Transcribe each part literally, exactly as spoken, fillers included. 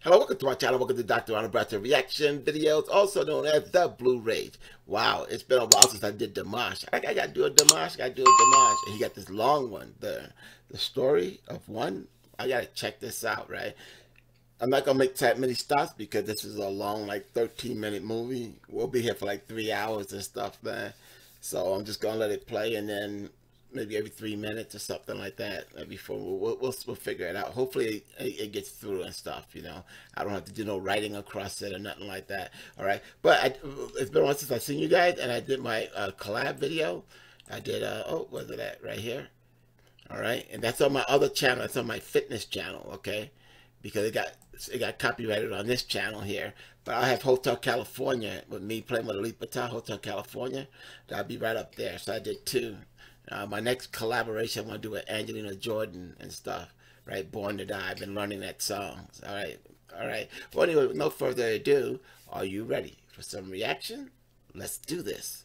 Hello, welcome to my channel. Welcome to Doctor On About Reaction videos, also known as The Blue Rage. Wow, it's been a while since I did Dimash. I, I gotta do a Dimash, I gotta do a Dimash. And he got this long one, the the story of one. I gotta check this out, right? I'm not gonna make that many stops because this is a long, like thirteen minute movie. We'll be here for like three hours and stuff, man. So I'm just gonna let it play, and then maybe every three minutes or something like that. Before we'll we'll, we'll, we'll figure it out. Hopefully it, it gets through and stuff. You know, I don't have to do no writing across it or nothing like that. All right, but I, it's been a while since I've seen you guys, and I did my uh, collab video. I did. Uh, oh, where's it at? Right here. All right, and that's on my other channel. That's on my fitness channel. Okay, because it got it got copyrighted on this channel here. But I'll have Hotel California with me playing with Alipata, Hotel California. That'll be right up there. So I did two. Uh, my next collaboration I'm going to do with Angelina Jordan and stuff, right? Born to Die. I've been learning that song. All right. All right. Well, anyway, with no further ado, are you ready for some reaction? Let's do this.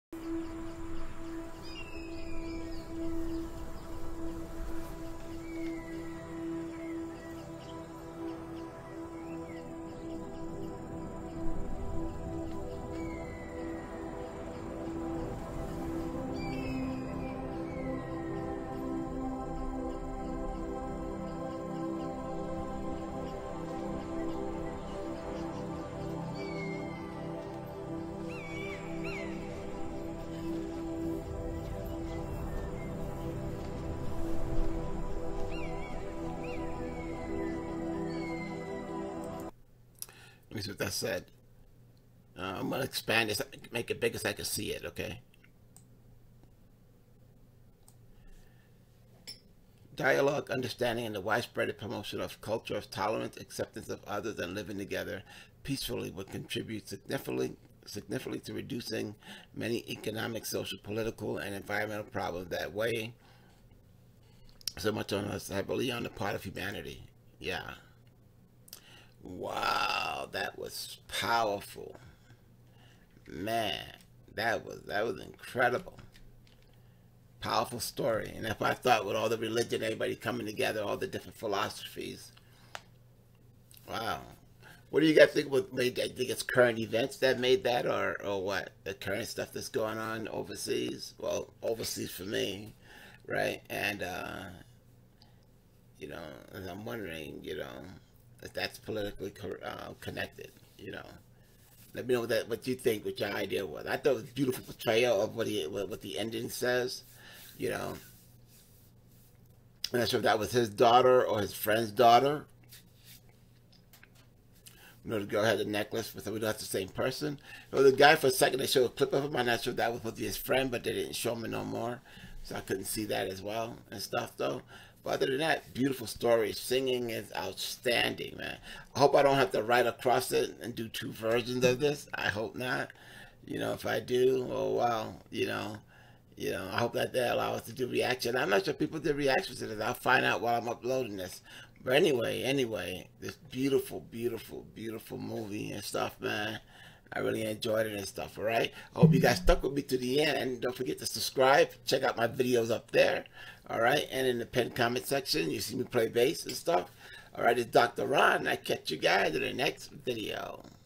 Let me see what that said. Uh, I'm going to expand this, make it bigger so I can see it, okay? Dialogue, understanding, and the widespread promotion of culture of tolerance, acceptance of others, and living together peacefully would contribute significantly, significantly to reducing many economic, social, political, and environmental problems that weigh so much on us heavily on the part of humanity. Yeah. Wow, that was powerful. Man, that was that was incredible. Powerful story. And if I thought with all the religion, everybody coming together, all the different philosophies. Wow. What do you guys think what made that? Think it's current events that made that, or or what? The current stuff that's going on overseas? Well, overseas for me, right? And uh you know, and I'm wondering, you know, if that's politically uh, connected, you know. Let me know what, that, what you think, what your idea was. I thought it was a beautiful portrayal of what, he, what the ending says, you know. I'm not sure if that was his daughter or his friend's daughter. You know, the girl had a necklace, but we know that's the same person. You know, the guy, for a second, they showed a clip of him. I'm not sure if that was supposed to be his friend, but they didn't show me no more. So I couldn't see that as well and stuff, though. But other than that, beautiful story. Singing is outstanding, man. I hope I don't have to write across it and do two versions of this. I hope not. You know, if I do, oh, wow. You know, you know, I hope that they allow us to do reaction. I'm not sure people did reactions to this. I'll find out while I'm uploading this. But anyway, anyway, this beautiful, beautiful, beautiful movie and stuff, man. I really enjoyed it and stuff, all right? I hope you guys stuck with me to the end. Don't forget to subscribe. Check out my videos up there, all right? And in the pinned comment section, you see me play bass and stuff. All right, it's Doctor Ron. I catch you guys in the next video.